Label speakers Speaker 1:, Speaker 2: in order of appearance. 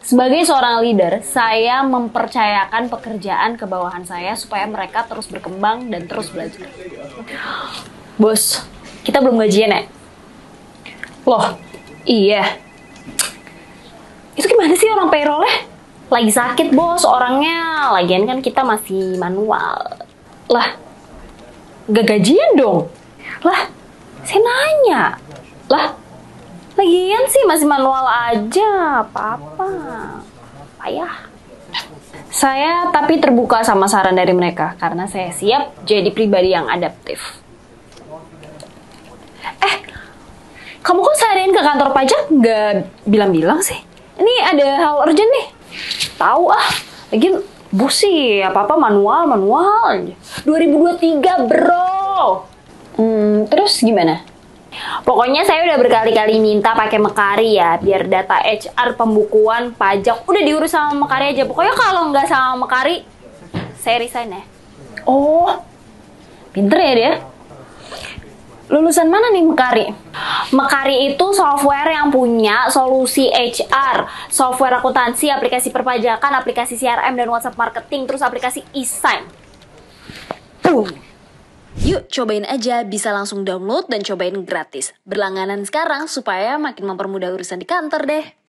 Speaker 1: Sebagai seorang leader, saya mempercayakan pekerjaan ke bawahan saya supaya mereka terus berkembang dan terus belajar. Bos, kita belum gajian ya? Loh, iya. Itu gimana sih orang payroll-nya? Lagi sakit bos orangnya, lagian kan kita masih manual. Lah, gak gajian dong? Lah, saya nanya. Lah, lagian sih masih manual aja, apa-apa. Payah. Saya tapi terbuka sama saran dari mereka, karena saya siap jadi pribadi yang adaptif. Kamu kok seharian ke kantor pajak nggak bilang-bilang sih? Ini ada hal urgent nih. Tahu ah, lagi bos sih apa-apa manual aja. 2023 bro. Terus gimana? Pokoknya saya udah berkali-kali minta pakai Mekari ya, biar data HR, pembukuan, pajak udah diurus sama Mekari aja. Pokoknya kalau nggak sama Mekari, saya resign ya. Oh, pinter ya dia. Lulusan mana nih Mekari? Mekari itu software yang punya solusi HR, software akuntansi, aplikasi perpajakan, aplikasi CRM dan WhatsApp marketing, terus aplikasi e-sign.
Speaker 2: Yuk cobain aja, bisa langsung download dan cobain gratis. Berlangganan sekarang supaya makin mempermudah urusan di kantor deh.